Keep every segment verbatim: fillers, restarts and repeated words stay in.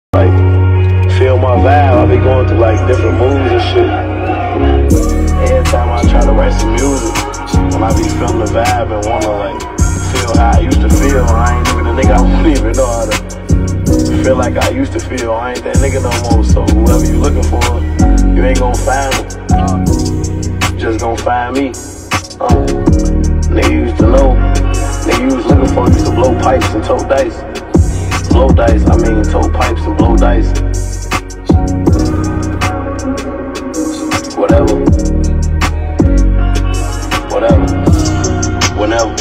Like, feel my vibe, I be going through like different moods and shit. Every time I try to write some music, when I be feeling the vibe and wanna like feel how I used to feel, I ain't even the nigga, I don't even know how to feel like I used to feel. I ain't that nigga no more, so whoever you looking for, you ain't gonna find me. You just gonna find me. Uh, nigga used to know, nigga you was looking for used to blow pipes and tote dice. Blow dice, I mean tote pipes and blow dice. Whatever. Whatever. Whenever.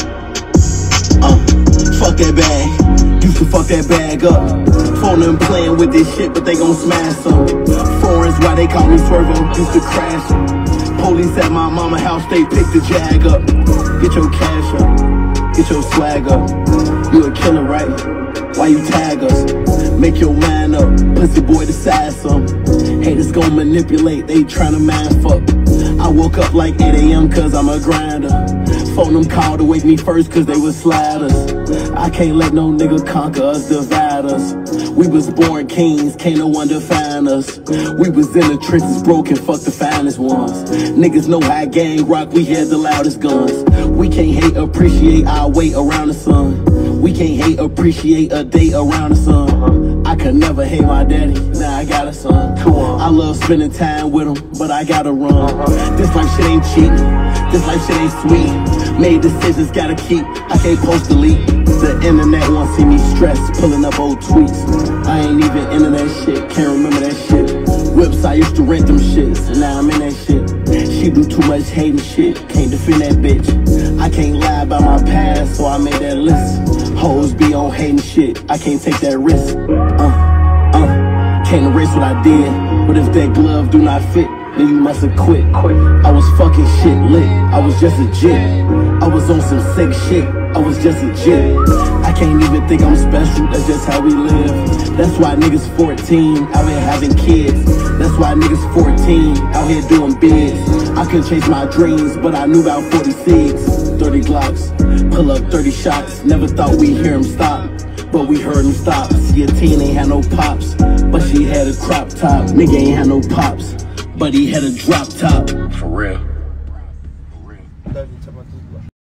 Uh, fuck that bag. Used to fuck that bag up. Phone them playing with this shit, but they gon' smash some. Foreigns, why they call me Swervo, used to crash em. Police at my mama house, they pick the Jag up. Get your cash up, get your swag up. You a killer, right? Why you tag us? Make your mind up, pussy boy decide some. Haters gon' manipulate, they tryna mind fuck. I woke up like eight A M cause I'm a grinder. Phone them call to wake me first cause they was sliders. I can't let no nigga conquer us, divide us. We was born kings, can't no one define us. We was in the trenches broken, fuck the finest ones. Niggas know how gang rock, we had the loudest guns. We can't hate, appreciate our weight around the sun. We can't hate, appreciate a day around the sun. I could never hate my daddy, now I got a son. I love spending time with him, but I gotta run. This life shit ain't cheap, this life shit ain't sweet. Made decisions, gotta keep, I can't post delete. The internet won't see me stressed, pulling up old tweets. I ain't even into that shit, can't remember that shit. Whips, I used to rent them shits, now I'm in that shit. She do too much hating shit, can't defend that bitch. I can't lie about my past, so I made that list. Hoes be on hating shit, I can't take that risk. Uh, uh, can't erase what I did, but if that glove do not fit, then you must have quit. I was fucking shit lit, I was just a jit. I was on some sick shit, I was just a jit. I can't even think I'm special, that's just how we live. That's why niggas fourteen out here having kids. That's why niggas fourteen out here doing bids. I couldn't chase my dreams, but I knew about forty-six, thirty Glocks, pull up thirty shots. Never thought we'd hear him stop, but we heard him stop. See, a teen ain't had no pops, but she had a crop top. Nigga ain't had no pops, but he had a drop top. For real.